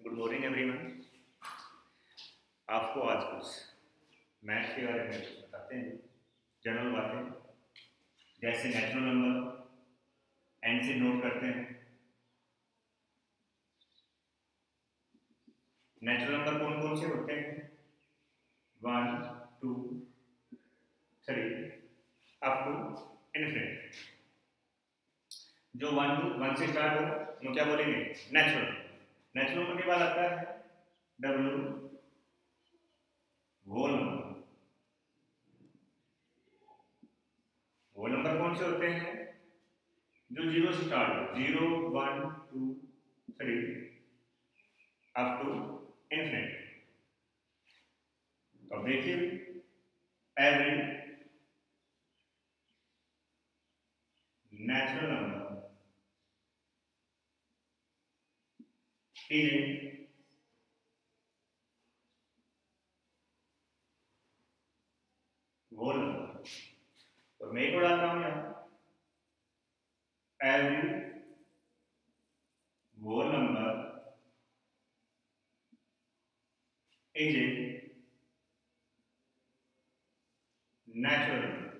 Good morning everyone. आपको आज कुछ मैथ्स के बारे में कुछ बताते हैं, जनरल बातें जैसे नेचुरल नंबर एंड से नोट करते हैं। नेचुरल नंबर कौन कौन से होते हैं? 1 2 3 अप टू इन्फिनिटी। जो 1 से स्टार्ट हो वो क्या बोलेंगे? नेचुरल। नेचुरल नंबर के बाद आता है W, whole number. Whole number कौन से होते हैं? जो 0 से स्टार्ट हो, 0 1 2 3 अप टू इन्फिनिटी। तो अब देखिए, every natural number is whole number. और मैं एक और डालता हूं यहां, every whole number is a natural number.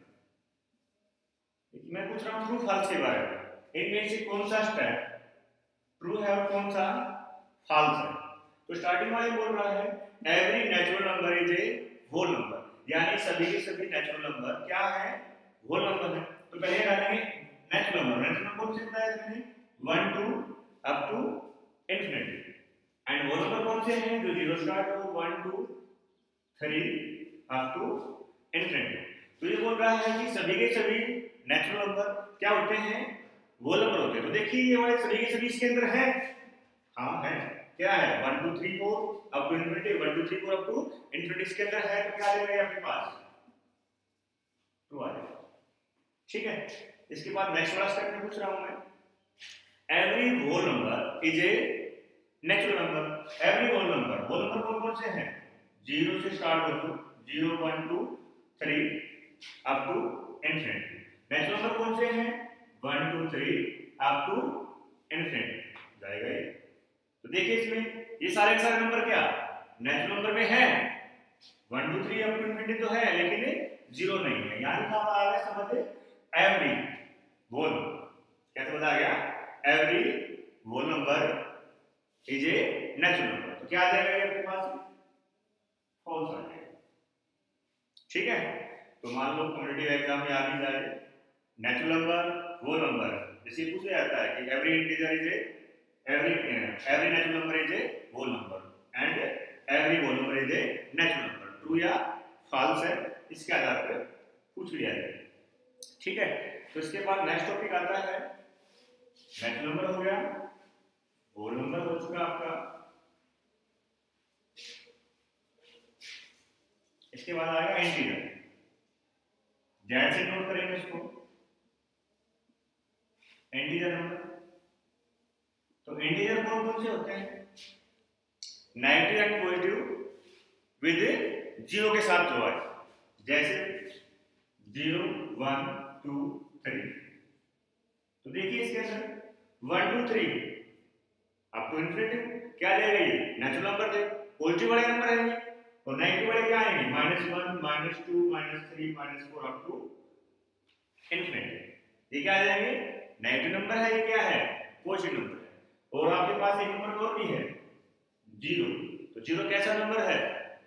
मैं पूछ रहा हूं ट्रू फॉल्स के बारे में। इनमें से कौन सा स्टेप ट्रू है और कौन सा फॉल्स है? तो स्टार्टिंग वाले बोल रहा है every natural number is a whole number, यानी सभी के सभी नेचुरल नंबर क्या है? होल नंबर है। तो पहले डालेंगे नेचुरल नंबर। नेचुरल नंबर कौन से बताया मैंने? 1 2 up to infinity. And whole number कौन से हैं? जो 0 स्टार्ट हो, 1 2 3 अप टू इन्फिनिटी। तो ये बोल रहा है कि सभी के सभी नेचुरल नंबर क्या होते हैं? होल नंबर होते हैं। तो देखिए ये वाले सभी के सभी इसके अंदर है। हाँ है। क्या है? 1 2 3 4 up to infinity, 1 2 3 4 up to infinity इसके अंदर है। तो क्या आ जाएगा आपके पास? ट्रू आ जाएगा। ठीक है। इसके बाद नेक्स्ट वाला स्टेप में पूछ रहा हूं मैं, every whole number is a natural number. Every whole number, whole number कौन कौन से हैं? 0 से स्टार्ट हो, 0 1 2 3 up to infinity. Natural number कौन से हैं? 1 2 3 अप टू इन्फिनिटी जाएगा ये। तो देखिए इसमें ये सारे के सारे नंबर क्या नेचुरल नंबर में है? 1 2 3 अप टू इन्फिनिटी तो है, लेकिन 0 नहीं है। यहां लिखा हुआ आ गया, समझे? एवरी होल, कैसे बताया गया? Every whole number is a natural number. तो क्या आ जाएगा आपके पास? फॉल्स आ जाएगा। ठीक है। तो मान लो कॉम्पिटिटिव एग्जाम में आ भी जाए नेचुरल नंबर होल नंबर, जैसे पूछा जाता है कि every integer is a every natural number is a whole number and every whole number is a natural number. True या फॉल्स है, इसके आधार पर पूछ लिया जाए। ठीक है। तो इसके बाद नेक्स्ट टॉपिक आता है, नेचुरल नंबर हो गया, होल नंबर हो चुका आपका। इसके बाद आएगा इंटीजर। जेड से नोट करेंगे इसको, इंटीजर नंबर। तो इंटीजर कौन कौन से होते हैं? नेगेटिव एंड पॉजिटिव विद 0 के साथ जो है, जैसे 0 1 2 3। तो देखिए इसके अंदर 1 2 3 अप टू इन्फिनिटी क्या जाएगा? ये नेचुरल नंबर थे, पॉजिटिव वाले नंबर आएंगे। और नेगेटिव वाले क्या आएंगे? -1 -2 -3 -4 अप टू इन्फिनिटी। ये क्या आ जाएंगे? नेगेटिव नंबर है, ये क्या है? पॉजिटिव नंबर है। और आपके पास एक नंबर और भी है 0। तो 0 कैसा नंबर है?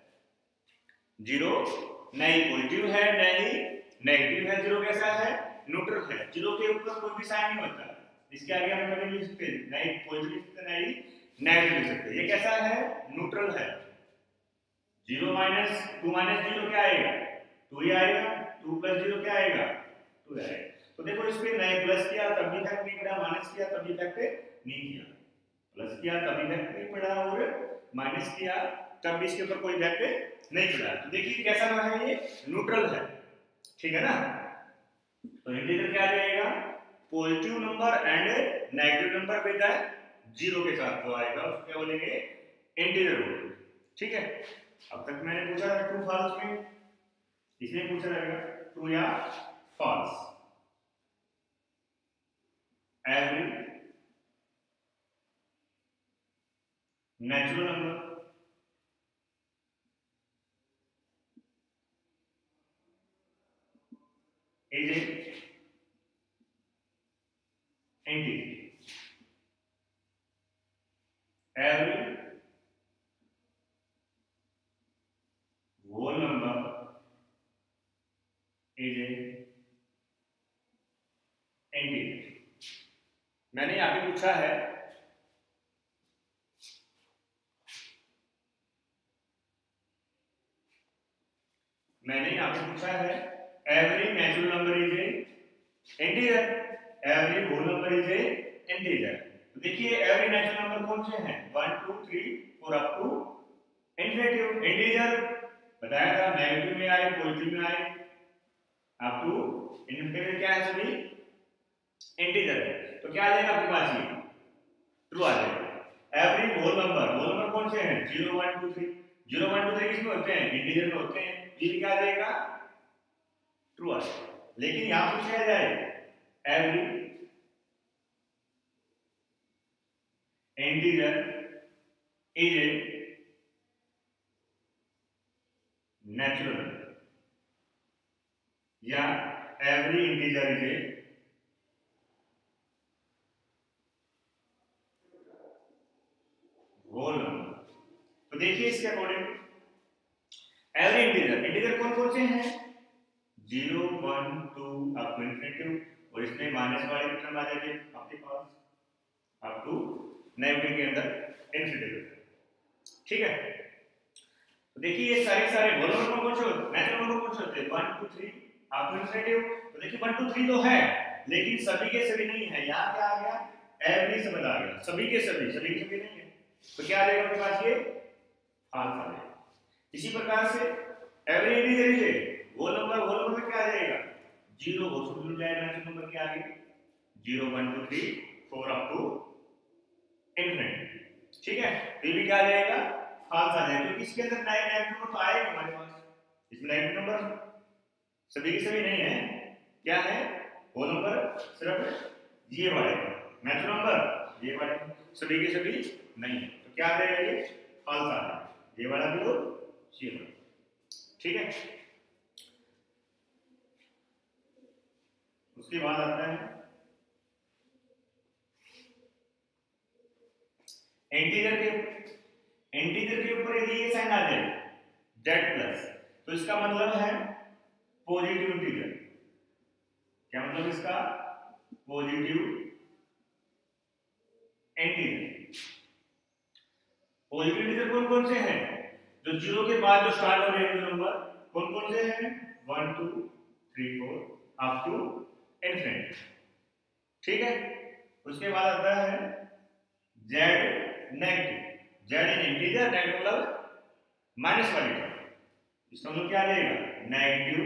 0 न ही पॉजिटिव है न ही नेगेटिव है। 0 कैसा है? न्यूट्रल है। 0 के ऊपर कोई भी साइन नहीं होता। इसके आगे हम कभी लिख सकते हैं नहीं पॉजिटिव लिख सकते नहीं नेगेटिव लिख सकते। ये कैसा है? न्यूट्रल है। 0 -2 -0 क्या आएगा? 2 ही आएगा। 2 + 0 क्या आएगा? 2 आएगा। तो देखो इस पे नहीं प्लस किया तब भी इफेक्ट नहीं पड़ा, माइनस किया तब भी इफेक्ट नहीं किया, प्लस किया तब भी इफेक्ट नहीं पड़ा और माइनस किया तब भी इसके ऊपर कोई इफेक्ट नहीं पड़ा। तो देखिए कैसा नंबर है? ये न्यूट्रल है। ठीक है ना? तो इंटीजर क्या आ जाएगा? Positive number and negative number with 0 के साथ जो आएगा उसको क्या बोलेंगे? इंटीजर बोलेंगे। ठीक है। अब तक मैंने पूछा था ट्रू फॉल्स में, इसमें पूछा जाएगा ट्रू या false. Every natural number is a integer, every whole number is a integer. मैंने यहां पे पूछा है every natural number is a integer, every whole number is a integer. तो देखिए एवरी नेचुरल नंबर कौन से हैं, 1 2 3 4 अप टू इन्फिनिटी। इंटीजर बताया था नेगेटिव में आए पॉजिटिव में आए अप टू इन्फिनिटी, क्या है सभी इंटीजर है। तो क्या आ जाएगा आपके पास, ये ट्रू आ जाएगा। एवरी होल नंबर कौन से हैं, 0 1 2 3, 0 1 2 3 किसमें होते हैं, इंटीजर में होते हैं, ये क्या आ जाएगा ट्रू आ जाएगा। लेकिन यहां पूछा जाए every integer is a natural number, या every integer is a whole number. तो देखिए इसके अकॉर्डिंग एवरी इंटीजर कौन कौन से हैं, 0 1 2 अप टू इन्फिनिटी, और इसमें माइनस वाले टर्म आ जाएंगे आपके पास अप टू नेगेटिव के अंदर इन्फिनिटी। ठीक है, तो देखिए ये सारे होल नंबर कौन से नेचुरल नंबर कौन से होते हैं, 1 2 3 अप टू इन्फिनिटी। तो देखिए 1 2 3 तो है लेकिन सभी के सभी नहीं है, यहां क्या आ गया एवरी शब्द आ गया, सभी के सभी नहीं है, तो क्या आ जाएगा आपके पास, ये फाल्स आ जाएगा। इसी प्रकार से every integer is a whole number में क्या आ जाएगा, 0 हो सकता जाएगा नेचुरल नंबर के आगे, 0 1 2 3 4 अप टू इन्फिनिटी। ठीक है, तो ये भी क्या आ जाएगा फाल्स आ जाएगा, क्योंकि इसके अंदर नेगेटिव नंबर तो आएगा हमारे पास, इसमें नेगेटिव नंबर सभी के सभी नहीं है, क्या है होल नंबर सिर्फ ये वाले नेचुरल नंबर ये वाले सभी के सभी नहीं है, तो क्या आ जाएगा ये फाल्स आ जाएगा, ये वाला भी और ये वाला। ठीक है, उसके बाद आता है इंटीजर के ऊपर यदि ये साइन आ जाए z+, तो इसका मतलब है पॉजिटिव इंटीजर। क्या मतलब इसका, पॉजिटिव इंटीजर। पॉजिटिव इंटीजर कौन कौन से हैं, जो 0 के बाद जो स्टार्ट हो रहे हैं नंबर कौन कौन से हैं, 1 2 3 4 अप टू इन्फिनिटी। ठीक है, उसके बाद आता है z negative, z in integer, negative मतलब माइनस वाली टर्म, इसका मतलब क्या आ जाएगा नेगेटिव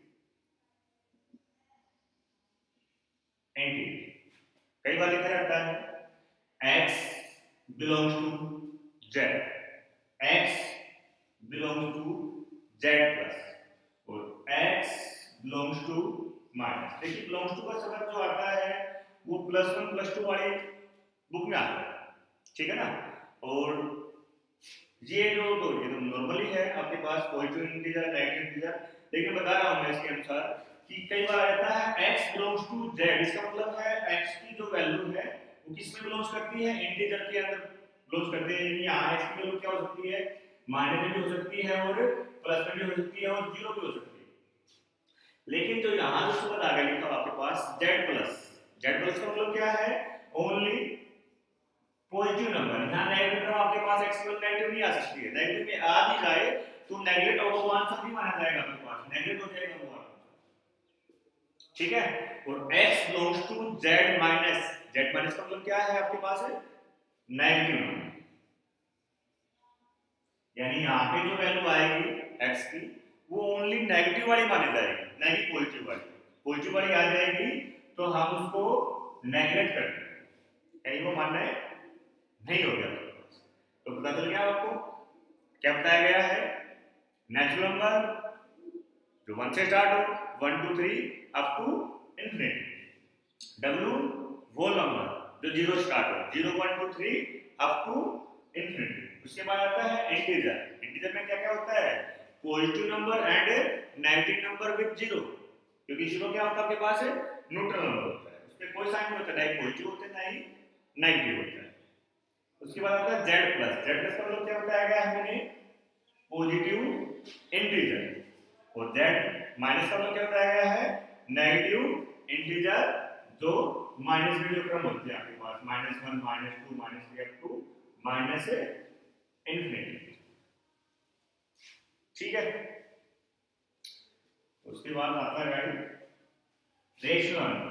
इंटीजर। कई बार लिखा जाता है x belongs to z, x belongs to z+ और x बिलोंग्स टू माइनस। देखिए बिलोंग्स टू का शब्द जो आता है वो +1 +2 वाली बुक में आता है, ठीक है ना। और ये जो तो ये तो नॉर्मली है आपके पास पॉजिटिव इंटीजर नेगेटिव इंटीजर, लेकिन बता रहा हूं मैं इसके अनुसार कि कई बार आता है x बिलोंग्स टू z, इसका मतलब है x की जो वैल्यू है वो किस में बिलोंग्स करती है, इंटीजर के अंदर बिलोंग्स करते हैं। यानी यहां x की वैल्यू क्या हो सकती है, माइनस में भी हो सकती है और प्लस में भी हो सकती है और 0 भी हो सकती है। लेकिन जो यहां जो शब्द आ गया लिखा आपके पास z+ का मतलब क्या है, ओनली पॉजिटिव नंबर। यहां नेगेटिव नंबर आपके पास x की नेगेटिव नहीं आ सकती है, नेगेटिव में आ भी जाए तो नेगलेक्ट ऑफ वन सब भी माना जाएगा आपके पास, नेगलेक्ट हो जाएगा वो, ठीक है। और x belongs to z minus, z minus का मतलब क्या है आपके पास है नेगेटिव नंबर, यानी यहां पे जो वैल्यू आएगी x की वो ओनली नेगेटिव वाली मानी जाएगी, नहीं पॉजिटिव वाली। पॉजिटिव वाली आ जाएगी तो हम उसको नेगलेक्ट करते हैं, यानी वो मानना है नहीं हो गया। तो पता चल गया आपको क्या बताया गया है, नेचुरल नंबर जो 1 से स्टार्ट हो 1 2 3 up to infinity, w whole number जो 0 स्टार्ट हो 0 1 2 3 अप टू इन्फिनिटी। उसके बाद आता है इंटीजर। इंटीजर में क्या क्या होता है? Positive number and negative number with zero, क्योंकि जीरो क्या होता है आपके पास? न्यूट्रल नंबर होता है, उसमें कोई साइन नहीं होता, ना ही पॉजिटिव होता है ना ही नेगेटिव होता है। उसके बाद आता है जेड प्लस। जेड प्लस का मतलब क्या बताया गया है हमने? Positive integer. और जेड माइनस का मतलब क्या बताया गया है? नेगेटिव इंटीजर, जो माइनस में जो क्रम होते हैं आपके पास, -1 -2 -3 अप टू माइनस इन्फिनिटी। ठीक है। उसके बाद आता है रेशनल नंबर।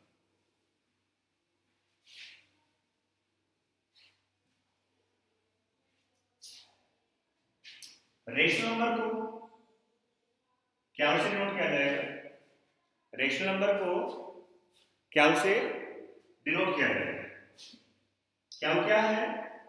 रेशनल नंबर को क्या से नोट किया जाएगा? रेशनल नंबर को क्या से डिनोट किया जाएगा? क्या है?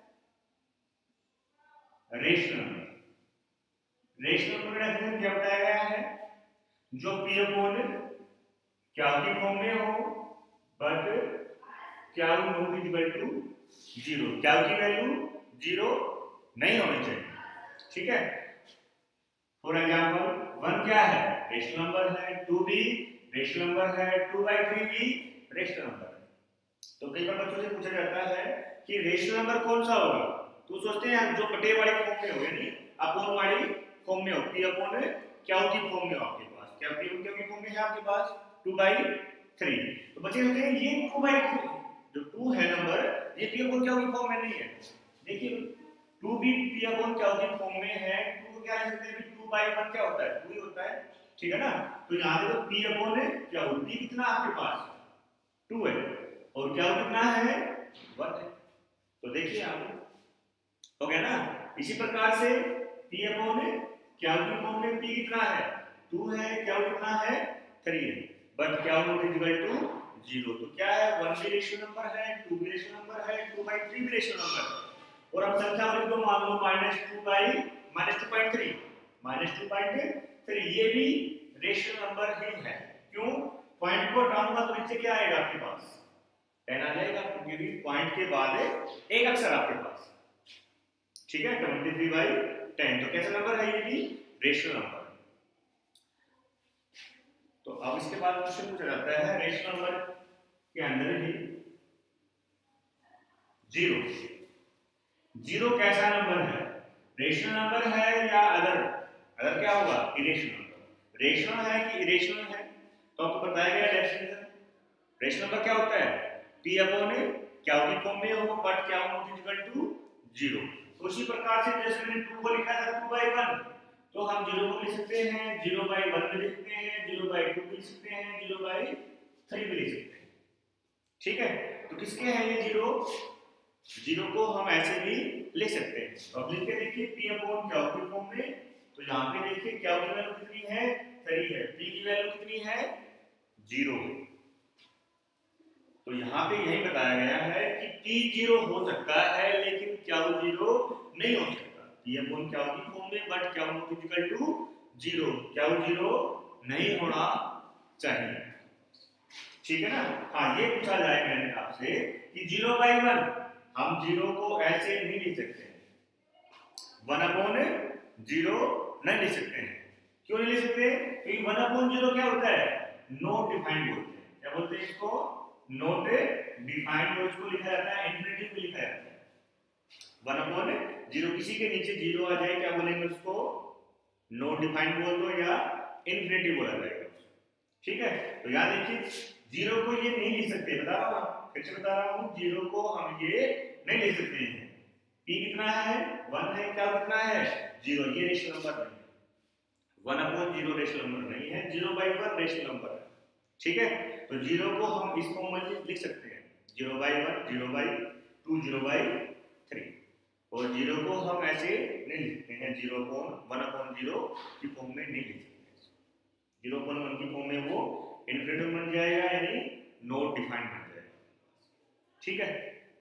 Rational number. रेशनल नंबर का डेफिनेशन क्या बताया गया है? जो पी अपॉन क्या की फॉर्म में हो बट क्या नॉट इक्वल टू जीरो, क्या की वैल्यू जीरो नहीं होनी चाहिए। ठीक है। फॉर एग्जांपल 1 क्या है? रेशनल नंबर है। 2 भी रेशनल नंबर है। 2/3 भी रेशनल नंबर है। तो कई बार बच्चों से पूछा जाता है कि रेशनल नंबर कौन सा होगा, तो सोचते हैं जो बटे वाली फॉर्म में हो, यानी अपॉन वाली फॉर्म में हो, पी अपॉन क्या की फॉर्म में हो आपके पास, क्या पी क्या की फॉर्म में है आपके पास 2/3। तो बच्चे सोचते हैं ये 2/3 जो 2 है नंबर, ये पी अपॉन क्या की फॉर्म में नहीं है। देखिए 2 भी पी अपॉन क्या की फॉर्म में है। 2 को क्या लिख सकते हैं? 2/1 क्या होता है? 2 ही होता है। ठीक है ना। तो यहाँ पे तो पी अपॉन क्या हो, पी कितना आपके पास 2 है और क्या कितना है 1 है। तो देखिए आप हो गया ना। इसी प्रकार से p अपॉन क्या की फॉर्म में p कितना है 2 है, क्या कितना है 3 है, बट क्या नॉट इक्वल टू 0। तो क्या है 1 भी रेशनल नंबर है, 2 भी रेशनल नंबर है, 2/3 भी रेशनल नंबर है। और अब संख्या वाले को मान लो -2/-2.3 ये भी रेशनल नंबर ही है। क्यों? पॉइंट को हटाऊंगा तो नीचे क्या आएगा आपके पास 10 आ जाएगा, क्योंकि पॉइंट के बाद एक अक्षर आपके पास। ठीक है। 23/10 तो कैसा नंबर है? ये भी रेशनल नंबर। तो अब इसके बाद क्वेश्चन पूछा जाता है रेशनल नंबर के अंदर ही जीरो। जीरो कैसा नंबर है? रेशनल नंबर है या अदर? अदर क्या होगा? Irrational number. रेशनल है कि इरेशनल है? तो आपको बताया गया डेफिनेशन। रेशनल नंबर क्या होता है? p अपॉन क्या की फॉर्म में हो बट क्या नॉट इक्वल टू 0। उसी प्रकार से जैसे मैंने 2 को लिखा था 2/1, तो हम 0 को लिख सकते हैं 0/1 भी लिख सकते हैं, 0/2 भी लिख सकते हैं, 0/3 भी लिख सकते हैं। ठीक है। तो किसके हैं ये 0 को हम ऐसे भी लिख सकते हैं। अब लिख के देखिए p अपॉन क्या की फॉर्म में। तो यहाँ पे देखिए क्या की वैल्यू कितनी है 3 है, p की वैल्यू कितनी है 0 है। तो यहाँ पे यही बताया गया है कि p 0 हो सकता है लेकिन क्या 0 नहीं हो सकता। p अपॉन क्या की फॉर्म में बट क्या नॉट इक्वल टू 0, क्या 0 नहीं होना चाहिए। ठीक है ना। हाँ ये पूछा जाए मैंने आपसे कि 0/1 हम 0 को ऐसे नहीं लिख सकते, 1 अपॉन 0 नहीं लिख सकते हैं। क्यों नहीं लिख सकते? क्योंकि 1 अपॉन 0 क्या होता है? नॉट डिफाइंड बोलते हैं। क्या बोलते हैं इसको? Not defined. और इसको लिखा जाता है इन्फिनिटी भी लिखा जाता है। 1 अपॉन 0 किसी के नीचे 0 आ जाए क्या बोलेंगे उसको? नॉट डिफाइंड बोल दो या इन्फिनिटी बोला जाएगा। ठीक है। तो याद देखिए 0 को ये नहीं लिख सकते, बता रहा हूं फिर से बता रहा हूं 0 को हम ये नहीं लिख सकते हैं। p कितना है 1 है, क्या कितना है 0, ये रेशनल नंबर नहीं है। 1 अपॉन 0 रेशनल नंबर नहीं है, 0/1 रेशनल नंबर है। ठीक है। तो 0 को हम इस फॉर्म में लिख सकते हैं 0/1 0/2 0/3। और 0 को हम ऐसे नहीं लिखते हैं 1/0 की फॉर्म में नहीं लिखते। 0/1 की फॉर्म में वो इन्फिनिटी बन जाएगा, यानी नॉट डिफाइंड बन जाएगा। ठीक है।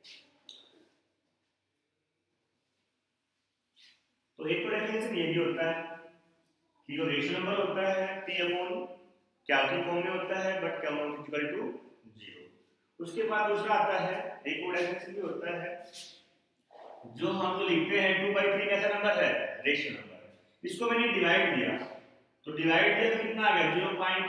तो एक तो डेफिनेशन ये भी होता है कि जो रेशनल नंबर होता है p अपॉन क्या की फॉर्म में होता है बट क्या नॉट इक्वल टू 0। उसके बाद दूसरा आता है एक और डेफिनेशन भी होता है जो हम तो लिखते हैं 2/3 कैसा नंबर है, रेशनल नंबर। इसको मैंने डिवाइड दिया, तो डिवाइड दिया तो कितना आ गया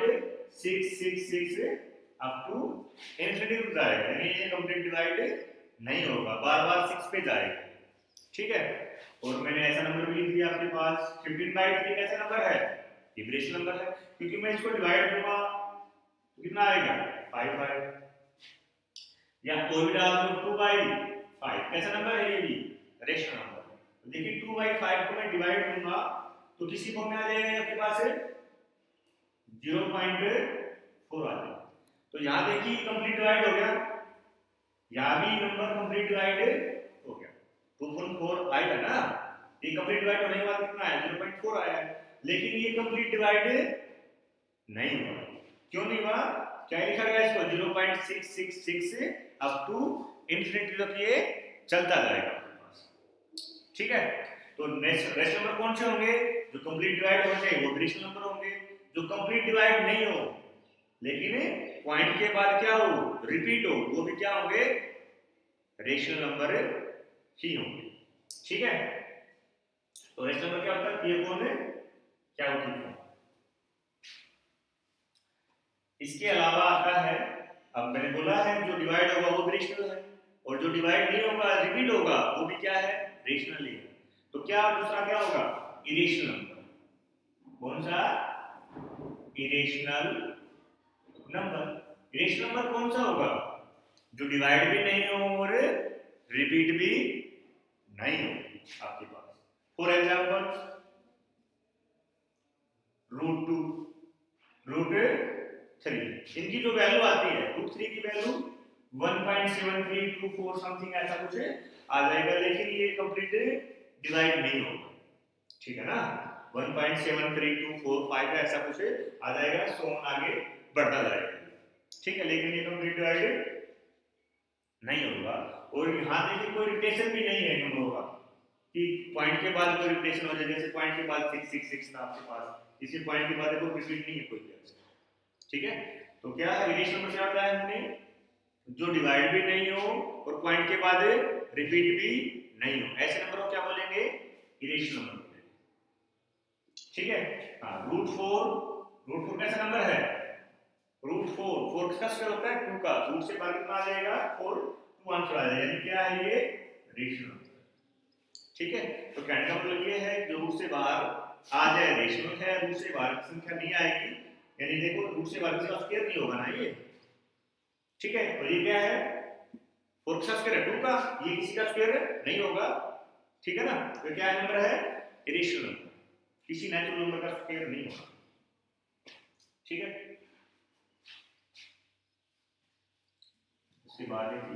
0.666 अप टू इनफिनिटी तक जाएगा, यानी ये कंप्लीट डिवाइड नहीं होगा, बार बार 6 पे जाएगा। ठीक है, और मैंने ऐसा नंबर भी लिख दिया आपके पास 15/3 कैसा नंबर है, ये रेशनल नंबर है, क्योंकि मैं इसको डिवाइड दूंगा तो कितना आएगा 5 या कोई भी डाल दो 2/5 कैसा नंबर है, ये भी रेशनल नंबर। तो देखिए 2/5 को मैं डिवाइड दूंगा तो किसी फॉर्म में आ जाएगा आपके पास 0.4 आ जाएगा। तो यहाँ देखिए कंप्लीट डिवाइड हो गया, यहाँ भी नंबर कंप्लीट डिवाइड हो गया, 2.4 आएगा ना, ये कंप्लीट डिवाइड होने के बाद कितना आया 0.4 आया, लेकिन ये कंप्लीट डिवाइड नहीं हुआ। क्यों नहीं हुआ, क्या लिखा गया इसको 0.666 अप टू इनफिनिटी तक ये चलता जाएगा आपके पास। ठीक है, तो रेशनल नंबर कौन से होंगे, जो कंप्लीट डिवाइड हो जाए वो रेशनल नंबर होंगे, जो कंप्लीट डिवाइड नहीं हो लेकिन पॉइंट के बाद क्या हो रिपीट हो, वो भी क्या होंगे रेशनल नंबर ही होंगे। ठीक है, तो रेशनल नंबर क्या होता है, ये कौन है क्या होती है। इसके अलावा आता है, अब मैंने बोला है जो डिवाइड होगा वो भी रेशनल है, और जो डिवाइड नहीं होगा रिपीट होगा वो भी क्या है रेशनल ही है। तो क्या दूसरा क्या होगा इरेशनल नंबर, कौन सा इरेशनल नंबर। इरेशनल नंबर कौन सा होगा, जो डिवाइड भी नहीं हो और रिपीट भी नहीं हो आपके पास। फॉर एग्जांपल √2 √3, इनकी जो वैल्यू आती है √3 की वैल्यू 1.7324 समथिंग ऐसा कुछ आ जाएगा, लेकिन ये कंप्लीट डिवाइड नहीं होगा। ठीक है ना, 1.73245 ऐसा कुछ आ जाएगा, सो आगे बढ़ता जाएगा। ठीक है, लेकिन ये कंप्लीट डिवाइड नहीं होगा। और यहाँ देखिए कोई रिपीटेशन भी नहीं है नंबरों का, कि पॉइंट के बाद कोई रिपीटेशन हो जाए, जैसे पॉइंट के बाद 666 था आपके पास, इसी पॉइंट के बाद देखो रिपीट नहीं है कोई भी। ठीक है, तो क्या है इरेशनल नंबर क्या होता है, हमने जो डिवाइड भी नहीं हो और पॉइंट के बाद रिपीट भी नहीं हो, ऐसे नंबर को क्या बोलेंगे इरेशनल नंबर। ठीक है, हाँ √4 कैसा नंबर है, √4 किसका स्क्वायर होता है 2 का, रूट से बाहर कितना आ जाएगा 4, 2 आंसर आ जाएगा, यानी क्या है ये रेशनल नंबर। ठीक है, तो कहने का मतलब ये है जो रूट से बाहर आ जाए रेशनल है, रूट से बाहर की संख्या नहीं आएगी, यानी देखो रूट से बाहर का स्क्वायर नहीं होगा ना ये। ठीक है, तो ये क्या है 4 का स्क्वायर है 2 का, ये किसी का स्क्वायर नहीं होगा। ठीक है ना, तो क्या नंबर है इरेशनल नंबर, किसी नेचुरल नंबर का स्क्वायर नहीं होगा। ठीक है, उसके बाद देखिए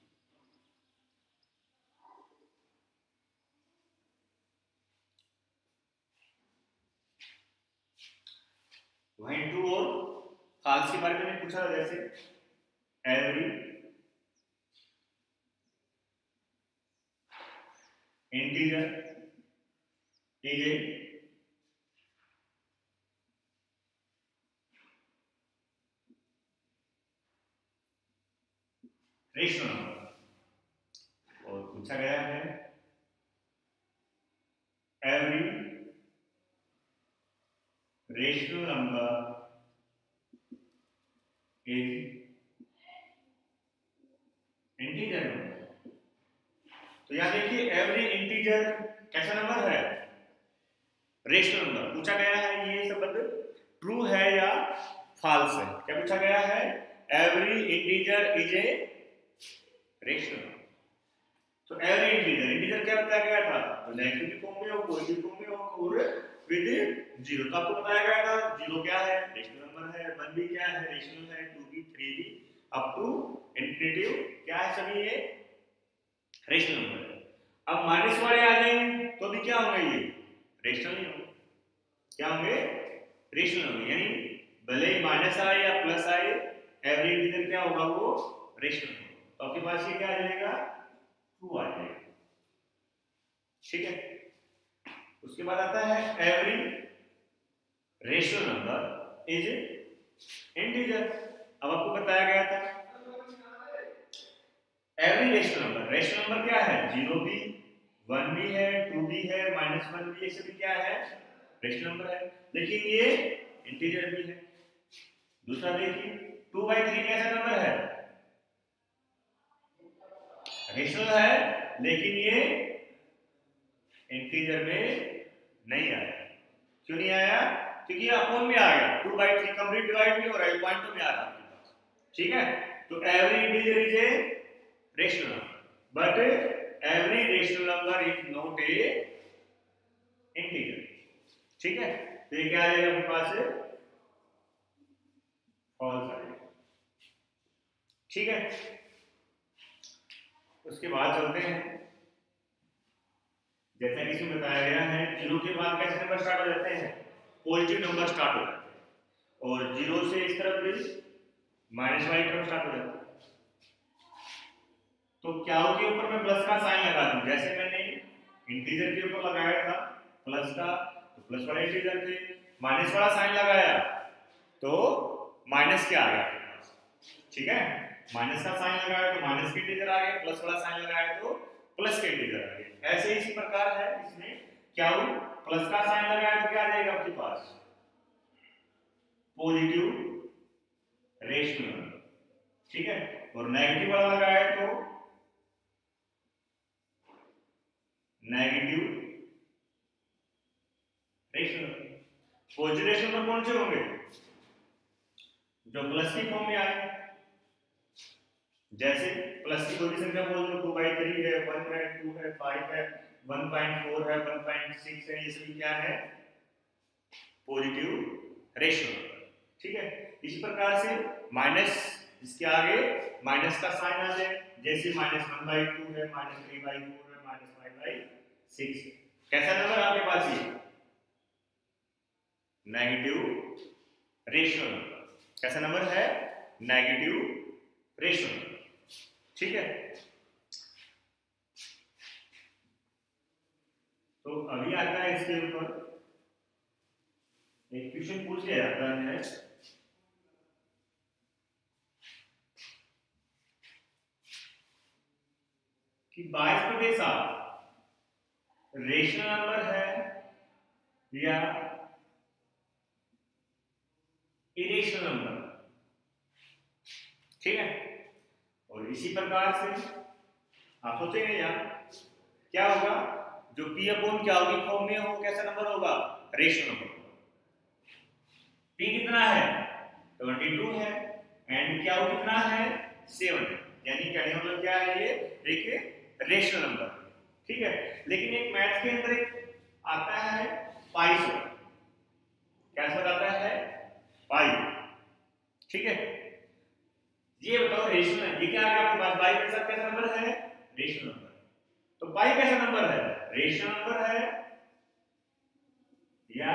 वहीं टू और फाल्स के बारे में पूछा था, जैसे every integer is a rational number, और पूछा गया है every rational number is integer number. तो यहां देखिए एवरी इंटीजर कैसा नंबर है रेशनल नंबर। पूछा गया है ये शब्द ट्रू है या फॉल्स है, क्या पूछा गया है every integer is a rational number. तो एवरी इंटीजर क्या बताया गया था, तो नेगेटिव फॉर्म में हो कोई भी फॉर्म में हो और विद जीरो। तो आपको बताया गया था जीरो क्या है रेशनल नंबर है, 1 भी क्या है रेशनल है, 2 भी 3 भी अप टू इंफिनिटी क्या है, सभी ये रेशनल नंबर है। अब माइनस वाले आ जाए तो भी क्या होंगे ये रेशनल नहीं होंगे, क्या होंगे रेशनल होंगे, यानी भले ही माइनस आए या प्लस आए एवरी इंटीजर क्या होगा वो रेशनल होगा। तो आपके पास ये क्या आ जाएगा ट्रू आ जाएगा। ठीक है, उसके बाद आता है every rational number is integer. अब आपको बताया गया था एवरी रेशनल नंबर क्या है 0 भी 1 भी है, 2 भी है, -1 भी, ये सभी क्या है, रेशनल नंबर है, लेकिन ये इंटीजर भी है। दूसरा देखिए 2/3 कैसा नंबर है, रेशनल है, लेकिन ये इंटीजर में नहीं आया। क्यों नहीं आया, क्योंकि ये अपॉन में आ गया, 2/3 कंप्लीट डिवाइड नहीं हो रहा है, पॉइंटों में आ रहा है। ठीक है, तो every integer is a rational number, but every rational number is not a integer. ठीक है, तो ये क्या आ जाएगा अपने पास, फॉल्स आ जाएगा। ठीक है, उसके बाद चलते हैं, जैसा कि इसमें बताया गया है, 0 के बाद कैसे नंबर स्टार्ट हो जाते हैं, पॉजिटिव नंबर स्टार्ट हो जाते हैं, और 0 से इस तरफ भी माइनस वाली तरफ स्टार्ट हो जाता है। तो क्या हो के ऊपर मैं प्लस का साइन लगा दूं, जैसे मैंने इंटीजर के ऊपर लगाया था प्लस का, तो प्लस वाला इंटीजर थे, माइनस वाला साइन लगाया तो माइनस क्या आ गया आपके पास। ठीक है, माइनस का साइन लगाया तो माइनस के इंटीजर आ गए, प्लस वाला साइन लगाया तो प्लस के इंटीजर आ गए। ऐसे इसी प्रकार है, इसमें क्या हो, प्लस का साइन लगाया तो क्या आ जाएगा आपके पास, पॉजिटिव रेशनल। ठीक है, और नेगेटिव वाला लगाया तो नेगेटिव रेशनल। पॉजिटिव रेशनल कौन से होंगे, जो प्लस की फॉर्म में आए, जैसे प्लस की कोई भी संख्या बोल दो, 2/3 है, 1 है, 2 है, 5 है, 1.4 है, 1.6 है, ये सभी क्या है, पॉजिटिव रेशनल। ठीक है, इसी प्रकार से माइनस, इसके आगे माइनस का साइन आ जाए, जैसे -1/2 है, -3/4 है, -5/6 है, कैसा नंबर आपके पास, ये नेगेटिव रेशनल नंबर। कैसा नंबर है, नेगेटिव रेशनल नंबर। ठीक है, तो अभी आता है इसके ऊपर एक क्वेश्चन पूछ लिया जाता है कि 22/7 रेशनल नंबर है या इरेशनल नंबर। ठीक है, और इसी प्रकार से आप सोचेंगे यार क्या होगा, जो p अपॉन क्या होगी फॉर्म में हो, कैसा नंबर होगा, रेशनल नंबर होगा। p कितना है, 22 है, एंड क्या हो कितना है, 7 है, यानी कहने का मतलब क्या है, ये एक रेशनल नंबर। ठीक है, लेकिन एक मैथ्स के अंदर एक आता है पाई से, कैसा आता है, पाई। ठीक है, ये बताओ रेशनल, ये क्या आ गया आपके पास, पाई के साथ कैसा नंबर है, रेशनल नंबर। तो पाई कैसा नंबर है, रेशनल नंबर है या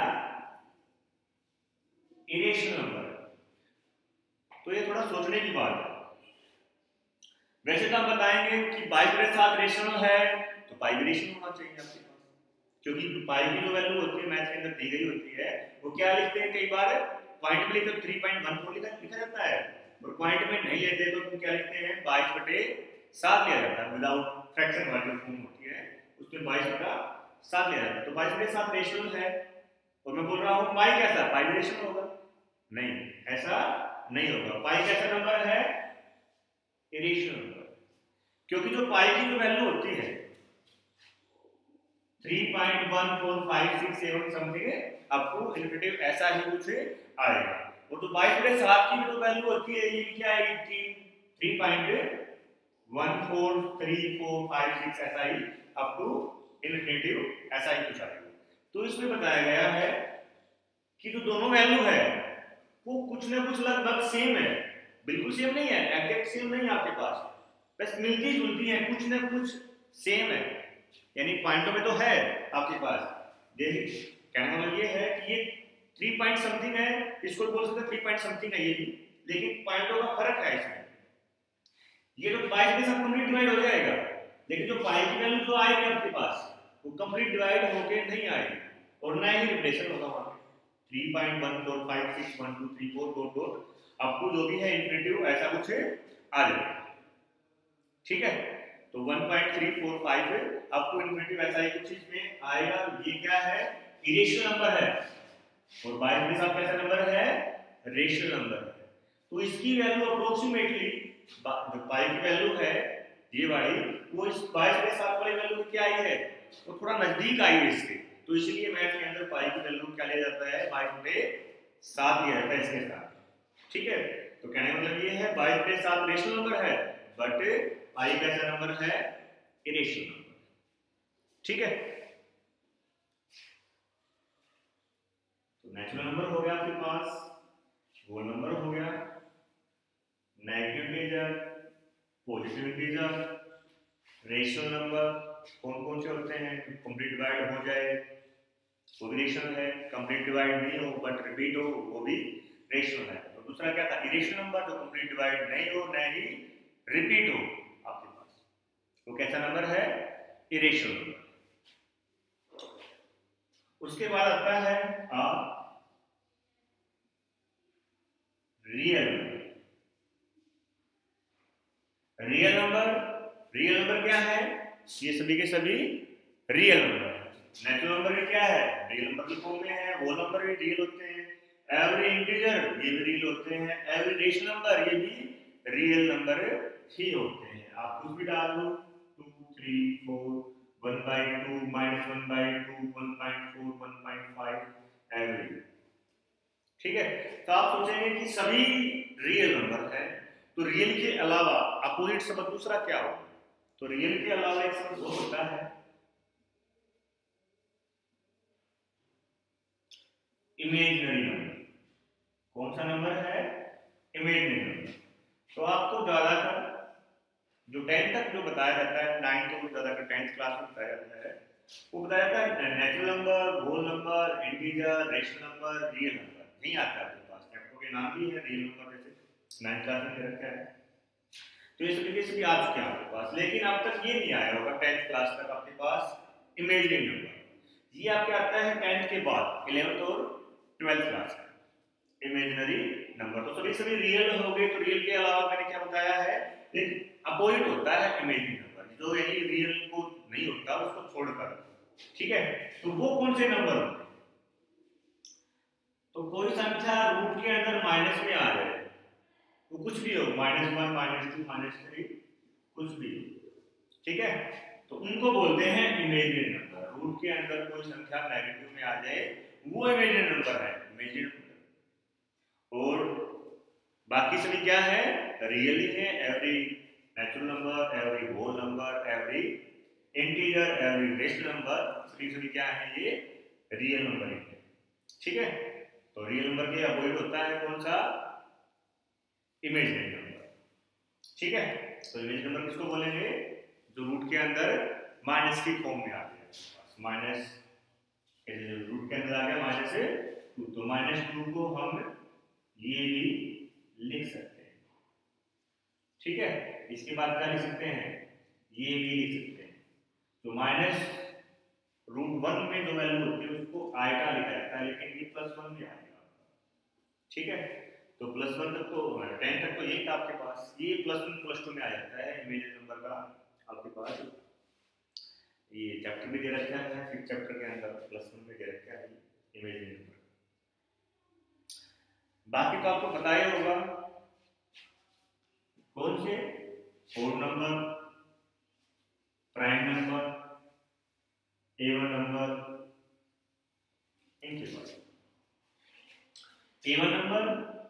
इरेशनल नंबर है। तो ये थोड़ा सोचने की बात है। वैसे तो हम बताएंगे कि पाई के साथ रेशनल है तो पाई भी रेशनल होना चाहिए आपके पास, क्योंकि पाई की जो वैल्यू होती है मैथ के अंदर दी गई होती है, वो क्या लिखते हैं, कई बार पॉइंट में लिखते 3.14 लिखा जाता है, और पॉइंट में नहीं लेते तो क्या लिखते हैं, 22/7 लिया जाता है, विदाउट फ्रैक्शन वाली फॉर्म होती है उसमें 22/7 लिया जाता है। तो 22/7 रेशनल है, और मैं बोल रहा हूँ पाई कैसा, पाई भी रेशनल होगा, नहीं, ऐसा नहीं होगा। पाई कैसा नंबर है, इरेशनल नंबर, क्योंकि जो पाई की जो वैल्यू होती है 3.14567 समथिंग अप टू इन्फिनिटी, ऐसा ही कुछ आएगा। और तो 22/7 की जो वैल्यू होती है ये क्या आएगी, 3.143456 ऐसा ही अप टू इन्फिनिटी, ऐसा ही कुछ आएगा। तो इसमें बताया गया है कि जो दोनों वैल्यू है वो कुछ ना कुछ लगभग सेम है, बिल्कुल सेम नहीं है, एग्जैक्ट सेम नहीं है आपके पास, बस मिलती जुलती है, कुछ ना कुछ सेम है, यानी पॉइंटों में तो है आपके पास। देखिए कहने का मतलब ये है कि ये 3 पॉइंट समथिंग है, इसको बोल सकते हैं 3 पॉइंट समथिंग है ये भी, लेकिन पॉइंटों का फर्क है इसमें। ये तो 22 के साथ कंप्लीट डिवाइड हो जाएगा, लेकिन जो पाई की वैल्यू जो आएगी आपके पास वो कंप्लीट डिवाइड होके नहीं आएगी, और ना ही रिप्लेशन होगा वहां पे 3.14561234 डॉट डॉट अप टू जो भी है इन्फिनिटी, ऐसा कुछ आ जाएगा। ठीक है, तो 1.345 अप टू इन्फिनिटी वैसा ही कुछ इसमें आएगा। ये क्या है? इरेशनल नंबर है, और 22 के साथ कैसा नंबर है? रेशनल नंबर है। तो इसकी वैल्यू अप्रोक्सीमेटली जो पाई की वैल्यू है ये वाली, वो इस 22 के साथ वाली वैल्यू क्या आई है? वो थोड़ा नजदीक आई है इसके, तो इसलिए मैथ के अंदर पाई की वैल्यू क्या लिया जाता है? 22/7 लिया जाता है इसके साथ। ठीक है, तो कहने का मतलब ये है 22/7 रेशनल नंबर है, बट पाई कैसा नंबर है? Irrational number. ठीक है, तो नेचुरल नंबर हो गया आपके पास, होल नंबर हो गया, negative integer, positive integer, rational number कौन कौन से होते हैं? कंप्लीट डिवाइड हो जाए वो भी रेशनल है, कंप्लीट डिवाइड नहीं हो बट रिपीट हो वो भी रेशनल है। तो दूसरा क्या था? इरेशनल नंबर, जो कंप्लीट डिवाइड नहीं हो न ही रिपीट हो आपके पास, वो कैसा नंबर है? Irrational number. उसके बाद आता है real real number. Real number क्या है? ये सभी के सभी रियल नंबर है। नेचुरल नंबर भी क्या है? रियल नंबर की फॉर्म में है, वो नंबर भी रियल होते हैं। एवरी इंटीजर ये भी रियल होते हैं, एवरी रेशनल नंबर ये भी रियल नंबर ही होते हैं। आप कुछ भी डाल दो, 2 3 4 1/2 -1/2 1.4 1.5 एवरी। ठीक है, तो आप सोचेंगे कि सभी रियल नंबर है, तो रियल के अलावा अपोजिट शब्द दूसरा क्या होगा? तो रियल के अलावा एक शब्द और होता है इमेजिनरी नंबर। कौन सा नंबर है? Imaginary number. तो आपको ज्यादातर जो 10th तक जो बताया जाता है, 9th को ज्यादातर 10th क्लास में बताया जाता है, वो बताया जाता है natural number, whole number, integer, rational number, real number. नहीं आता है आपके पास, चैप्टर के नाम भी है रियल नंबर, जैसे 9th क्लास में दे रखा है। तो इस तरीके से भी आ चुके हैं आपके पास, लेकिन अब तक ये नहीं आया होगा 10th क्लास तक आपके पास इमेजिनरी नंबर। ये आपके आता है 10th के बाद, 11th और 12th क्लास में इमेजिनरी नंबर। तो सभी रियल हो गए, तो रियल के अलावा मैंने क्या बताया है? एक अपोजिट होता है इमेजिनरी नंबर, जो यानी रियल को नहीं होता उसको छोड़कर। ठीक है, तो वो कौन से नंबर होते हैं? तो कोई संख्या रूट के अंदर माइनस में आ जाए, वो कुछ भी हो, -1 -2 -3 कुछ भी। ठीक है, तो उनको बोलते हैं इमेजिनरी नंबर। रूट के अंदर कोई संख्या नेगेटिव में आ जाए वो इमेजिनरी नंबर है, इमेजिनरी नंबर। और बाकी सभी क्या है? रियल ही है। Every natural number, every whole number, every integer, every rational number, सभी क्या है? ये रियल नंबर है। ठीक है, तो रियल नंबर के अपोजिट होता है कौन सा? Imaginary number. ठीक है, तो इमेजिनरी नंबर किसको बोलेंगे? जो रूट के अंदर माइनस की फॉर्म में आ गया, माइनस रूट के अंदर आ गया -2, तो -2 को हम ये भी लिख सकते हैं। ठीक है, इसके बाद क्या लिख सकते हैं? ये भी लिख सकते हैं। तो -√1 में जो वैल्यू होती है उसको आयटा लिखा जाता है, लेकिन ये +1 में आएगा। ठीक है, तो +1 तक तो 10 तक तो यही था आपके पास, ये +1 +2 में आ जाता है इमेजिनरी नंबर का आपके पास। ये चैप्टर में दे रखा है, फिर चैप्टर के अंदर +1 में दे रखा है इमेजिनरी नंबर। बाकी तो आपको पता ही होगा कौन से? Whole number, prime number, even number, इनके बाद एवन नंबर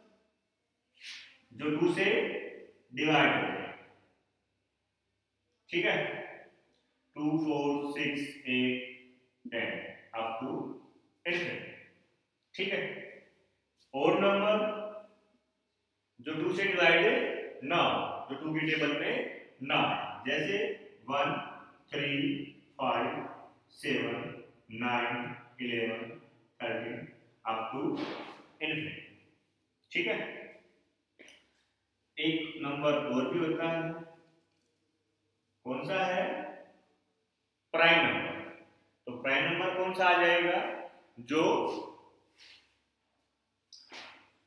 जो 2 से डिवाइड हो जाए। ठीक है, 2 4 6 8 10 अप टू इनफिनिटी। ठीक है, और नंबर जो 2 से डिवाइड ना हो, जो 2 की टेबल में ना है, जैसे 1 3 5 7 9 11 13 अप टू इनफिनिटी। ठीक है, एक नंबर और भी होता है, कौन सा है? Prime number. तो प्राइम नंबर कौन सा आ जाएगा? जो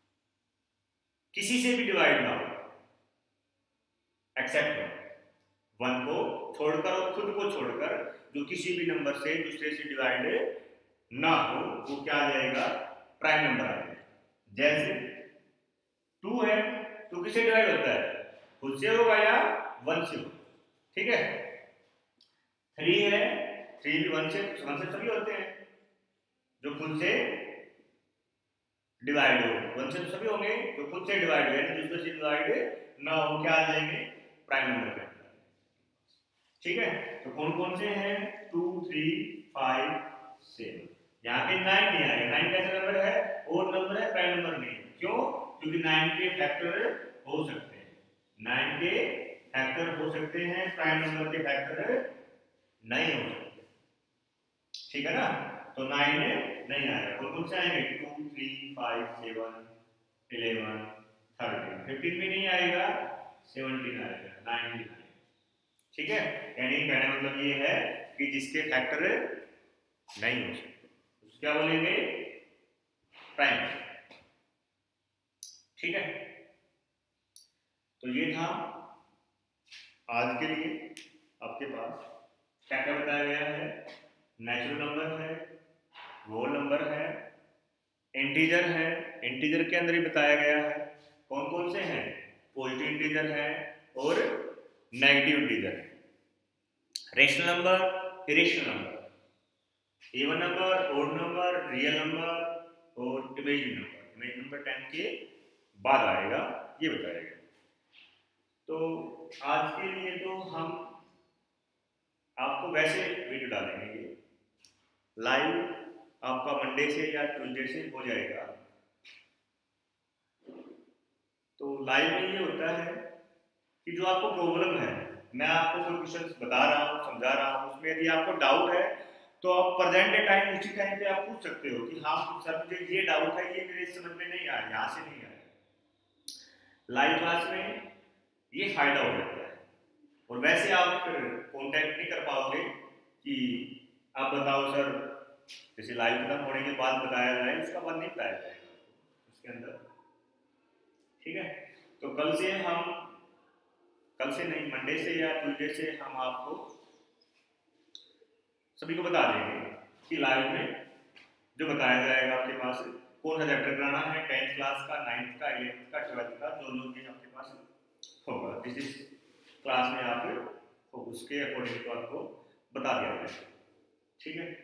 किसी से भी डिवाइड ना हो, एक्सेप्ट हो। 1 को छोड़कर और खुद को छोड़कर जो किसी भी नंबर से दूसरे से डिवाइड ना हो वो क्या आ जाएगा, प्राइम नंबर आ जाएगा। जैसे 2 है, 2 किससे डिवाइड होता है, खुद से होगा या 1 से होगा, ठीक है। 3 है, 3 भी 1 से सभी होते हैं, जो खुद से डिवाइड हो, 1 से तो सभी होंगे, जो खुद से डिवाइड हो यानी दूसरे से डिवाइड ना हो क्या आ जाएंगे, प्राइम नंबर के अंदर, ठीक है। तो कौन कौन से हैं, 2 3 5 7, यहाँ पे 9 नहीं आएगा, 9 कैसा नंबर है, और नंबर है, प्राइम नंबर नहीं। क्यों, क्योंकि 9 के फैक्टर हो सकते हैं, 9 के फैक्टर हो सकते हैं, प्राइम नंबर के फैक्टर नहीं हो सकते, ठीक है ना। तो 9 नहीं आएगा, कौन कौन से आएंगे, 2 3 5 7 11 13, 15 भी नहीं आएगा, 17 आएगा, 19 आएगा, ठीक है। यानी कहने मतलब ये है कि जिसके फैक्टर नहीं हो सकते उसको क्या बोलेंगे, प्राइम, ठीक है। तो ये था आज के लिए आपके पास क्या क्या बताया गया है, नेचुरल नंबर है, होल नंबर है, इंटीजर है, इंटीजर के अंदर ही बताया गया है कौन कौन से हैं, पॉजिटिव इंटीजर है और नेगेटिव इंटीजर है, rational number, irrational number, even number, odd number, real number और इमेजिनरी नंबर। इमेजिनरी नंबर 10 के बाद आएगा, ये बताया गया। तो आज के लिए तो हम आपको वैसे वीडियो डालेंगे, लाइव आपका मंडे से या ट्यूसडे से हो जाएगा। तो लाइव में ये होता है कि जो आपको प्रॉब्लम है, मैं आपको कोई क्वेश्चन बता रहा हूँ, समझा रहा हूँ, उसमें यदि आपको डाउट है तो आप प्रेजेंट टाइम उसी टाइम पे आप पूछ सकते हो कि हाँ सर मुझे ये डाउट है, ये मेरे समझ में नहीं आया, यहाँ से नहीं आया। लाइव क्लास में ये फायदा हो जाता है, और वैसे आप फिर कॉन्टेक्ट नहीं कर पाओगे कि आप बताओ सर, जैसे लाइव खत्म होने के बाद बताया जाए, उसका बाद नहीं बताया जाएगा उसके अंदर, ठीक है। तो कल से नहीं, मंडे से या ट्यूसडे से हम आपको सभी को बता देंगे कि लाइव में जो बताया जाएगा आपके पास कौन सा चैप्टर कराना है, 10th क्लास का, 9th का, 11th का, 12th का, जो लोग भी आपके पास होगा जिस क्लास में आप हो उसके अकॉर्डिंग तो आपको बता दिया जाएगा, ठीक है।